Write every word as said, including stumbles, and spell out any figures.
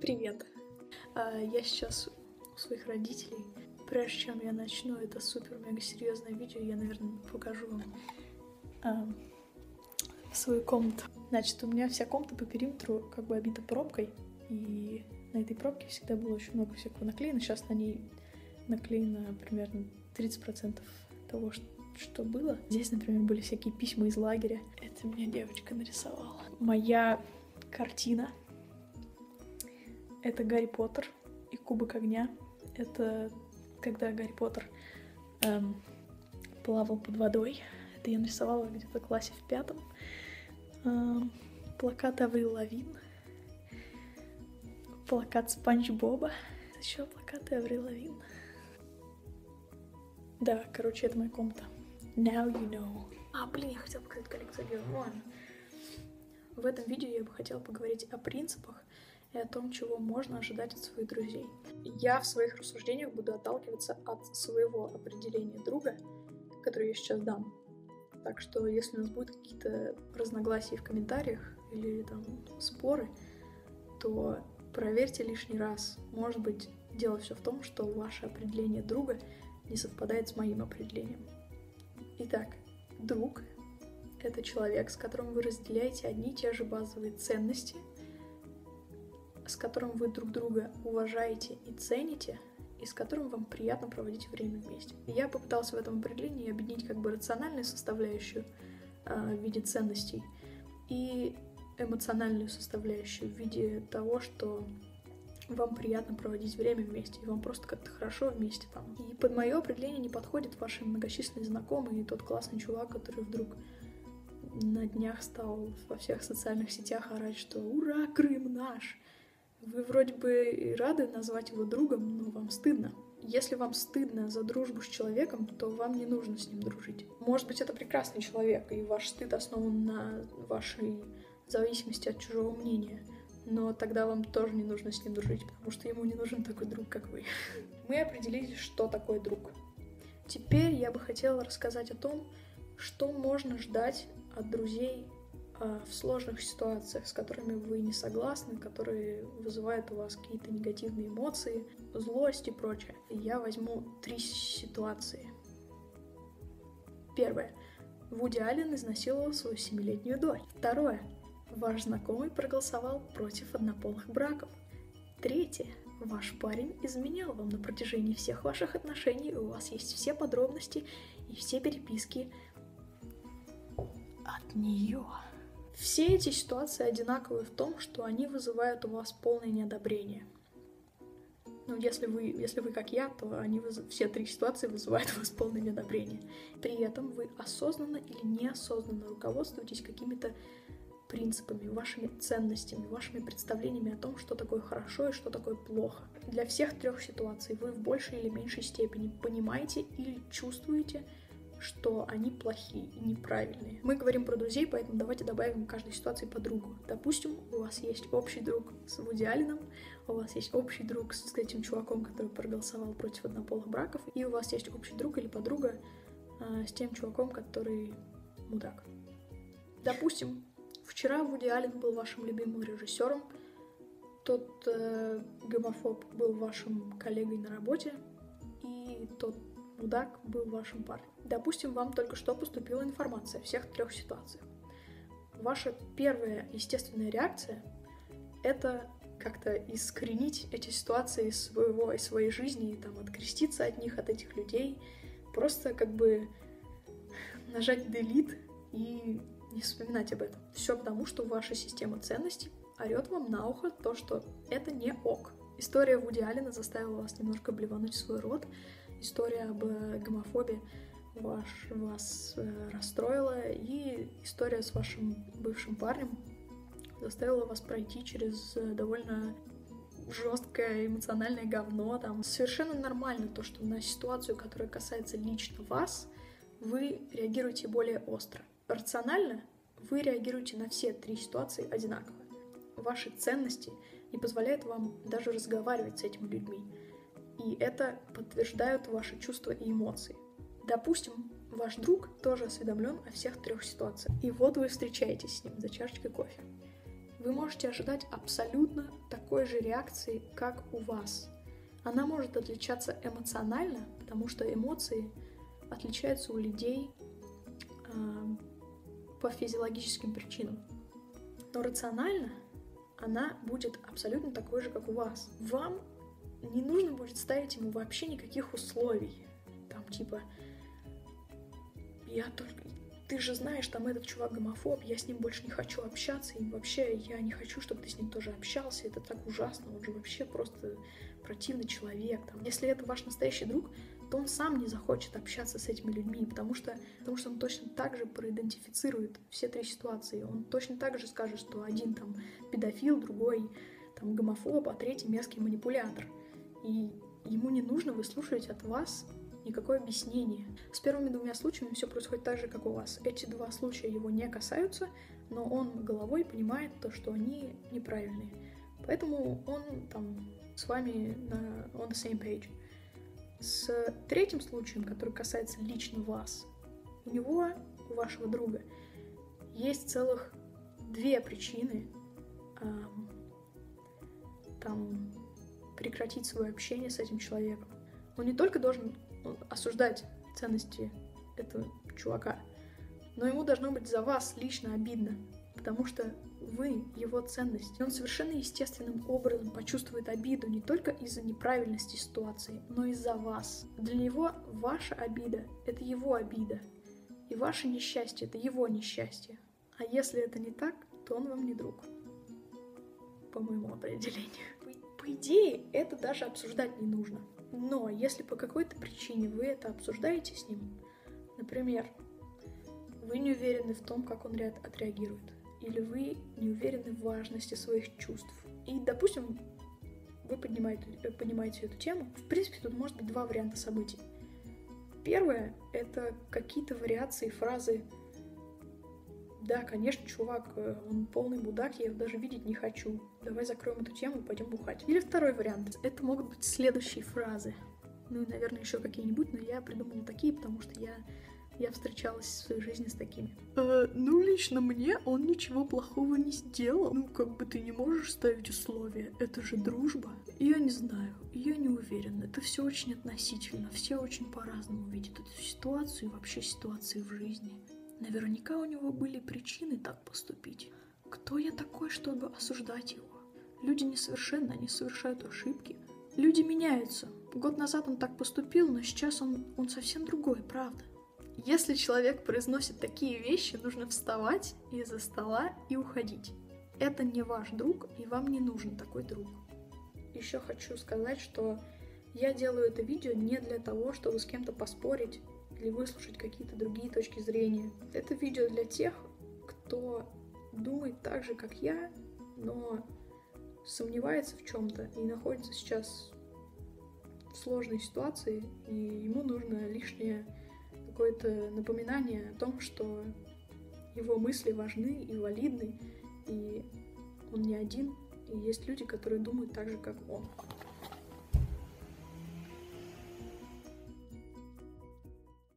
Привет! А, Я сейчас у своих родителей. Прежде чем я начну это супер-мега серьезное видео, я, наверное, покажу вам а, свою комнату. Значит, у меня вся комната по периметру как бы обита пробкой, и на этой пробке всегда было очень много всякого наклеено. Сейчас на ней наклеено примерно тридцать процентов того, что было. Здесь, например, были всякие письма из лагеря. Это мне девочка нарисовала. Моя картина — это Гарри Поттер и Кубок огня. Это когда Гарри Поттер эм, плавал под водой. Это я нарисовала где-то в классе в пятом. Эм, плакат Аврил Лавин. Плакат Спанч Боба. Еще плакаты Аврил Лавин. Да, короче, это моя комната. Now you know. А, блин, я хотела показать коллекцию Гео. Ладно. В этом видео я бы хотела поговорить о принципах и о том, чего можно ожидать от своих друзей. Я в своих рассуждениях буду отталкиваться от своего определения друга, которое я сейчас дам. Так что, если у нас будут какие-то разногласия в комментариях или там споры, то проверьте лишний раз. Может быть, дело все в том, что ваше определение друга не совпадает с моим определением. Итак, друг — это человек, с которым вы разделяете одни и те же базовые ценности, с которым вы друг друга уважаете и цените, и с которым вам приятно проводить время вместе. Я попыталась в этом определении объединить как бы рациональную составляющую э, в виде ценностей и эмоциональную составляющую в виде того, что вам приятно проводить время вместе, и вам просто как-то хорошо вместе там. И под мое определение не подходят ваши многочисленные знакомые и тот классный чувак, который вдруг на днях стал во всех социальных сетях орать, что «Ура, Крым наш!». Вы вроде бы и рады назвать его другом, но вам стыдно. Если вам стыдно за дружбу с человеком, то вам не нужно с ним дружить. Может быть, это прекрасный человек, и ваш стыд основан на вашей зависимости от чужого мнения. Но тогда вам тоже не нужно с ним дружить, потому что ему не нужен такой друг, как вы. Мы определили, что такое друг. Теперь я бы хотела рассказать о том, что можно ждать от друзей в сложных ситуациях, с которыми вы не согласны, которые вызывают у вас какие-то негативные эмоции, злость и прочее. Я возьму три ситуации. Первое. Вуди Аллен изнасиловал свою семилетнюю дочь. Второе. Ваш знакомый проголосовал против однополых браков. Третье. Ваш парень изменял вам на протяжении всех ваших отношений, и у вас есть все подробности и все переписки от нее. Все эти ситуации одинаковы в том, что они вызывают у вас полное неодобрение. Ну, если вы, если вы как я, то они выз... все три ситуации вызывают у вас полное неодобрение. При этом вы осознанно или неосознанно руководствуетесь какими-то принципами, вашими ценностями, вашими представлениями о том, что такое хорошо и что такое плохо. Для всех трех ситуаций вы в большей или меньшей степени понимаете или чувствуете, что они плохие и неправильные. Мы говорим про друзей, поэтому давайте добавим к каждой ситуации подругу. Допустим, у вас есть общий друг с Вуди Алленом, у вас есть общий друг с этим чуваком, который проголосовал против однополых браков, и у вас есть общий друг или подруга э, с тем чуваком, который мудак. Допустим, вчера Вуди Аллен был вашим любимым режиссером, тот э, гомофоб был вашим коллегой на работе, и тот мудак был вашим парнем. Допустим, вам только что поступила информация о всех трех ситуациях. Ваша первая естественная реакция — это как-то искоренить эти ситуации из своего, из своей жизни, и там, откреститься от них, от этих людей, просто как бы нажать delete и не вспоминать об этом. Все потому, что ваша система ценностей орет вам на ухо то, что это не ок. История Вуди Аллена заставила вас немножко блевануть в свой рот. История об гомофобии ваш, вас э, расстроила, и история с вашим бывшим парнем заставила вас пройти через э, довольно жесткое эмоциональное говно. Там совершенно нормально то, что на ситуацию, которая касается лично вас, вы реагируете более остро. Рационально вы реагируете на все три ситуации одинаково. Ваши ценности не позволяют вам даже разговаривать с этими людьми. И это подтверждают ваши чувства и эмоции. Допустим, ваш друг тоже осведомлен о всех трех ситуациях. И вот вы встречаетесь с ним за чашечкой кофе. вы можете ожидать абсолютно такой же реакции, как у вас. Она может отличаться эмоционально, потому что эмоции отличаются у людей э, по физиологическим причинам. Но рационально она будет абсолютно такой же, как у вас. Вам не нужно будет ставить ему вообще никаких условий. Там типа, я только... Ты же знаешь, там этот чувак гомофоб, я с ним больше не хочу общаться, и вообще я не хочу, чтобы ты с ним тоже общался, это так ужасно, он же вообще просто противный человек. Там. Если это ваш настоящий друг, то он сам не захочет общаться с этими людьми, потому что, потому что он точно так же проидентифицирует все три ситуации. Он точно так же скажет, что один там педофил, другой там гомофоб, а третий мерзкий манипулятор. И ему не нужно выслушивать от вас никакое объяснение. С первыми двумя случаями все происходит так же, как у вас. Эти два случая его не касаются, но он головой понимает то, что они неправильные. Поэтому он там с вами на on the same page. С третьим случаем, который касается лично вас, у него, у вашего друга, есть целых две причины эм, там прекратить свое общение с этим человеком. Он не только должен осуждать ценности этого чувака, но ему должно быть за вас лично обидно, потому что вы его ценность. И он совершенно естественным образом почувствует обиду не только из-за неправильности ситуации, но и из-за вас. Для него ваша обида — это его обида, и ваше несчастье — это его несчастье. А если это не так, то он вам не друг, по моему определению. По идее, это даже обсуждать не нужно. Но если по какой-то причине вы это обсуждаете с ним, например, вы не уверены в том, как он отреагирует, или вы не уверены в важности своих чувств, и, допустим, вы поднимаете, понимаете эту тему, в принципе, тут может быть два варианта событий. Первое — это какие-то вариации фразы «Да, конечно, чувак, он полный мудак, я его даже видеть не хочу. Давай закроем эту тему и пойдем бухать». Или второй вариант. Это могут быть следующие фразы. Ну и, наверное, еще какие-нибудь, но я придумала такие, потому что я, я встречалась в своей жизни с такими. Э, ну, лично мне он ничего плохого не сделал. Ну, как бы ты не можешь ставить условия. Это же дружба. Я не знаю, я не уверена. Это все очень относительно. Все очень по-разному видят эту ситуацию и вообще ситуации в жизни. Наверняка у него были причины так поступить. Кто я такой, чтобы осуждать его? Люди несовершенны, они совершают ошибки. Люди меняются. Год назад он так поступил, но сейчас он, он совсем другой, правда. Если человек произносит такие вещи, нужно вставать из-за стола и уходить. Это не ваш друг, и вам не нужен такой друг. Еще хочу сказать, что я делаю это видео не для того, чтобы с кем-то поспорить или выслушать какие-то другие точки зрения. Это видео для тех, кто думает так же, как я, но сомневается в чем-то и находится сейчас в сложной ситуации, и ему нужно лишнее какое-то напоминание о том, что его мысли важны и валидны, и он не один, и есть люди, которые думают так же, как он.